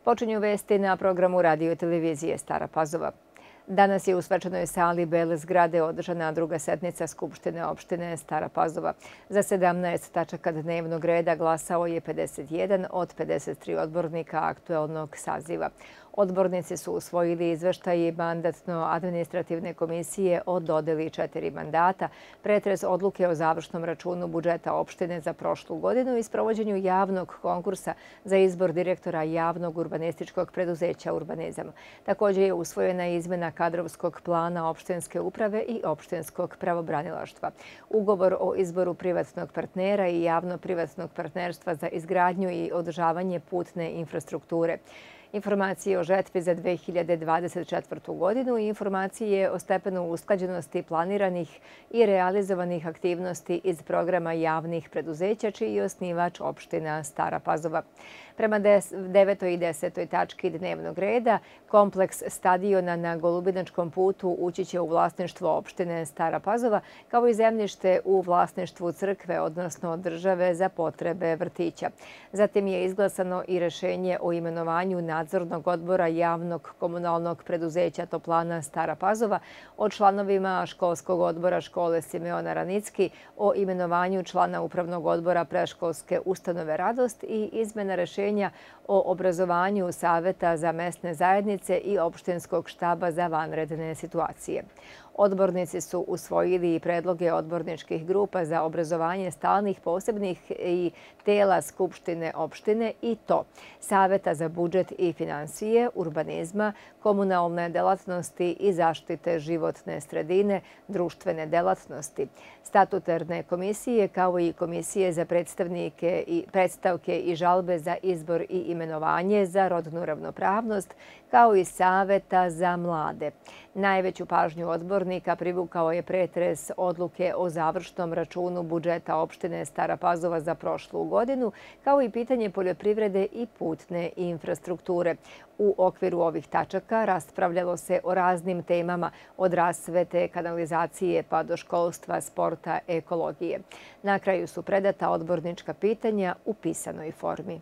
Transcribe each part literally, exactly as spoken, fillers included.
Počinju vesti na programu radio i televizije Stara Pazova. Danas je u svečanoj sali Bele zgrade održana druga sednica Skupštine opštine Stara Pazova. Za sedamnaest tačaka dnevnog reda glasao je pedeset jedan od pedeset tri odbornika aktuelnog saziva. Odbornici su usvojili izveštaj Mandatno-administrativne komisije o dodeli četiri mandata, pretres odluke o završnom računu budžeta opštine za prošlu godinu i sprovođenju javnog konkursa za izbor direktora javnog urbanističkog preduzeća Urbanizam. Također je usvojena izmena kadrovskog plana opštinske uprave i opštinskog pravobranilaštva. Ugovor o izboru privatnog partnera i javno-privatnog partnerstva za izgradnju i održavanje putne infrastrukture. Informacije o žetvi za dve hiljade dvadeset četvrtu. godinu i informacije o stepenu usklađenosti planiranih i realizovanih aktivnosti iz programa javnih preduzeća čiji je osnivač opština Stara Pazova. Prema devetoj i desetoj tački dnevnog reda, kompleks stadiona na Golubinačkom putu ući će u vlasništvo opštine Stara Pazova, kao i zemljište u vlasništvu crkve, odnosno države za potrebe vrtića. Zatim je izglasano i rešenje o imenovanju nadzornog odbora javnog komunalnog preduzeća Toplana Stara Pazova, o članovima školskog odbora škole Simeona Ranicki, o imenovanju člana upravnog odbora predškolske ustanove Radost i izmena rešenja o obrazovanju Saveta za mesne zajednice i opštinskog štaba za vanredne situacije. Odbornici su usvojili i predloge odborničkih grupa za obrazovanje stalnih, posebnih i tela Skupštine opštine i to Saveta za budžet i finansije, urbanizma, komunalne delatnosti i zaštite životne sredine, društvene delatnosti, statutarne komisije kao i komisije za predstavnike i predstavke i žalbe za izbor i imenovanje za rodnu ravnopravnost, kao i Saveta za mlade. Najveću pažnju odbornika privukao je pretres odluke o završnom računu budžeta opštine Stara Pazova za prošlu godinu, kao i pitanje poljoprivrede i putne infrastrukture. U okviru ovih tačaka raspravljalo se o raznim temama, od rasvete, kanalizacije pa do školstva, sporta, ekologije. Na kraju su predata odbornička pitanja u pisanoj formi.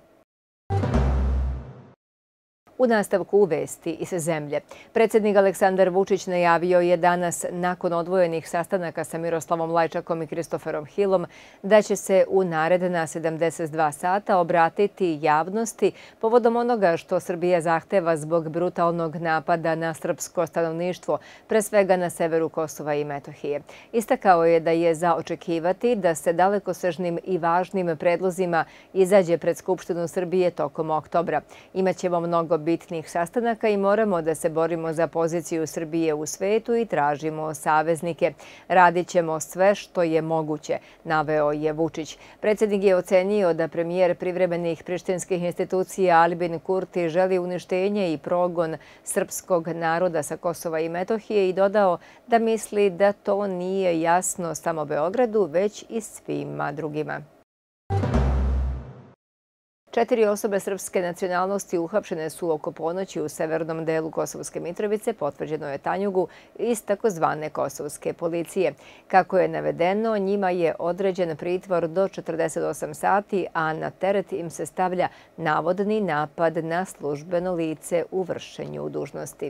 U nastavku vesti iz zemlje. Predsjednik Aleksandar Vučić najavio je danas, nakon odvojenih sastanaka sa Miroslavom Lajčakom i Kristoferom Hilom, da će se u naredna sedamdeset dva sata obratiti javnosti povodom onoga što Srbija zahteva zbog brutalnog napada na srpsko stanovništvo, pre svega na severu Kosova i Metohije. Istakao je da je za očekivati da se dalekosežnim i važnim predlozima izađe pred Skupštinu Srbije tokom oktobra. Imaćemo mnogo bitnih sastanaka i moramo da se borimo za poziciju Srbije u svetu i tražimo saveznike. Radit ćemo sve što je moguće, naveo je Vučić. Predsjednik je ocenio da premijer privremenih prištinskih institucija Albin Kurti želi uništenje i progon srpskog naroda sa Kosova i Metohije i dodao da misli da to nije jasno samo Beogradu, već i svima drugima. Četiri osobe srpske nacionalnosti uhapšene su oko ponoći u severnom delu Kosovske Mitrovice, potvrđeno je Tanjugu iz takozvane kosovske policije. Kako je navedeno, njima je određen pritvor do četrdeset osam sati, a na teret im se stavlja navodni napad na službeno lice u vršenju dužnosti.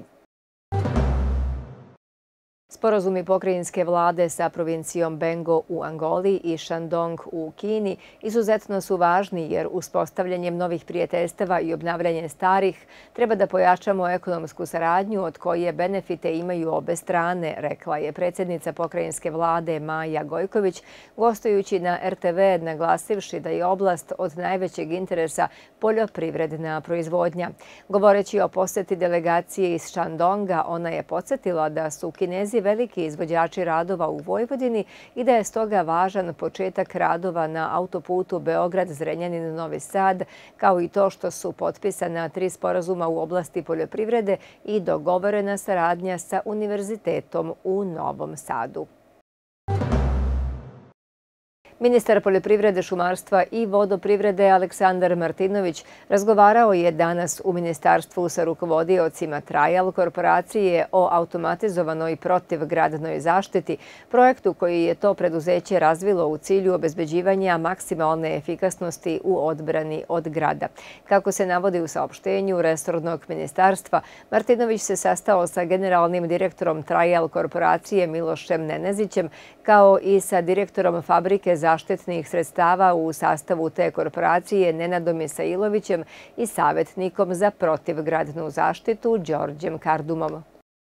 Sporazumi pokrajinske vlade sa provincijom Bengo u Angoli i Shandong u Kini izuzetno su važni jer uspostavljanjem novih prijateljstava i obnavljanje starih treba da pojačamo ekonomsku saradnju od koje benefite imaju obe strane, rekla je predsjednica pokrajinske vlade Maja Gojković, gostujući na er te ve naglasivši da je oblast od najvećeg interesa poljoprivredna proizvodnja. Govoreći o poseti delegacije iz Shandonga, ona je podsjetila da su Kinezi veliki izvođači radova u Vojvodini i da je stoga važan početak radova na autoputu Beograd-Zrenjanin-Novi Sad, kao i to što su potpisana tri sporazuma u oblasti poljoprivrede i dogovorena saradnja sa Univerzitetom u Novom Sadu. Ministar poljoprivrede, šumarstva i vodoprivrede Aleksandar Martinović razgovarao je danas u ministarstvu sa rukovodiocima Trajal korporacije o automatizovanoj protivgradnoj zaštiti, projektu koji je to preduzeće razvilo u cilju obezbeđivanja maksimalne efikasnosti u odbrani od grada. Kako se navodi u saopštenju resornog ministarstva, Martinović se sastao sa generalnim direktorom Trajal korporacije Milošem Nenezićem, kao i sa direktorom fabrike zaštitnih sredstava u sastavu te korporacije Nenadom Isailovićem i savjetnikom za protivgradnu zaštitu Đorđem Kardumom.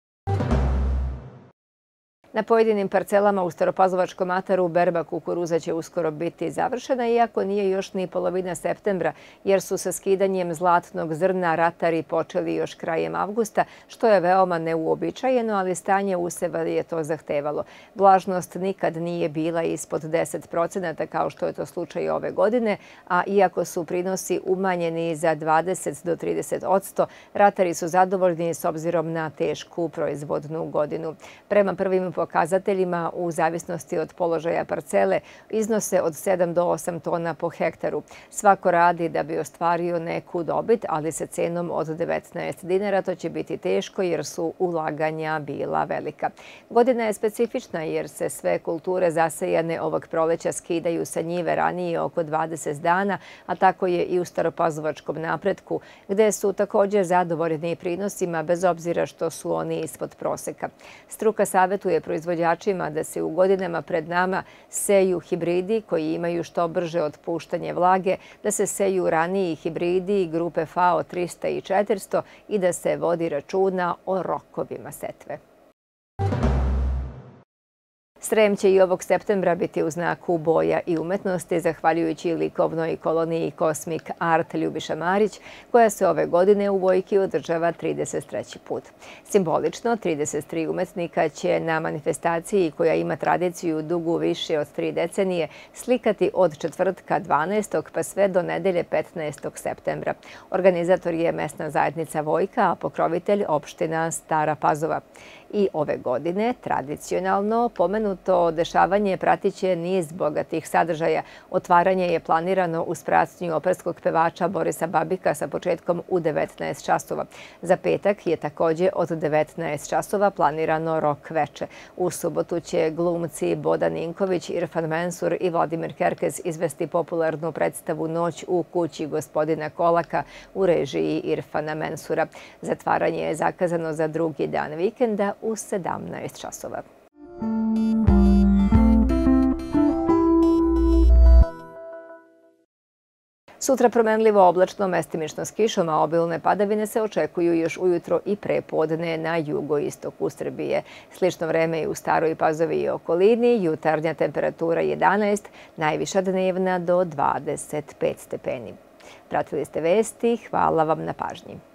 Na pojedinim parcelama u Staropazovačkom ataru berba kukuruza će uskoro biti završena, iako nije još ni polovina septembra, jer su sa skidanjem zlatnog zrna ratari počeli još krajem avgusta, što je veoma neuobičajeno, ali stanje useva je to zahtevalo. Vlažnost nikad nije bila ispod deset procenata kao što je to slučaj ove godine, a iako su prinosi umanjeni za dvadeset do trideset posto, ratari su zadovoljni s obzirom na tešku proizvodnu godinu. Prema prvim pokazateljima, u zavisnosti od položaja parcele, iznose od sedam do osam tona po hektaru. Svako radi da bi ostvario neku dobit, ali sa cenom od devetnaest dinara to će biti teško jer su ulaganja bila velika. Godina je specifična jer se sve kulture zasejane ovog proleća skidaju sa njive ranije oko dvadeset dana, a tako je i u Staropazovačkom napretku, gde su također zadovoljni prinosima bez obzira što su oni ispod proseka. Struka savjetuje proizvođačima da se u godinama pred nama seju hibridi koji imaju što brže otpuštanje vlage, da se seju raniji hibridi grupe FAO trista i četiristo i da se vodi računa o rokovima setve. Srem će i ovog septembra biti u znaku boja i umetnosti, zahvaljujući likovnoj koloniji Cosmic Art Ljubiša Marić, koja se ove godine u Vojki održava trideset treći put. Simbolično, trideset tri umetnika će na manifestaciji, koja ima tradiciju dugu više od tri decenije, slikati od četvrtka dvanaestog pa sve do nedelje petnaestog septembra. Organizator je mesna zajednica Vojka, a pokrovitelj opština Stara Pazova. I ove godine, tradicionalno, pomenuto dešavanje pratiće niz bogatih sadržaja. Otvaranje je planirano uz pratnju operskog pevača Borisa Babika sa početkom u devetnaest časova. Za petak je također od devetnaest časova planirano rok veče. U subotu će glumci Boda Ninković, Irfan Mensur i Vladimir Kerkez izvesti popularnu predstavu Noć u kući gospodina Kolaka u režiji Irfana Mensura. Zatvaranje je zakazano za drugi dan vikenda u sedamnaest časova. Sutra promenljivo oblačno, mestimično s kišom, a obilne padavine se očekuju još ujutro i prepodne na jugoistoku Srbije. Slično vreme i u Staroj Pazovi i okolini, jutarnja temperatura jedanaest, najviša dnevna do dvadeset pet stepeni. Pratili ste vesti, hvala vam na pažnji.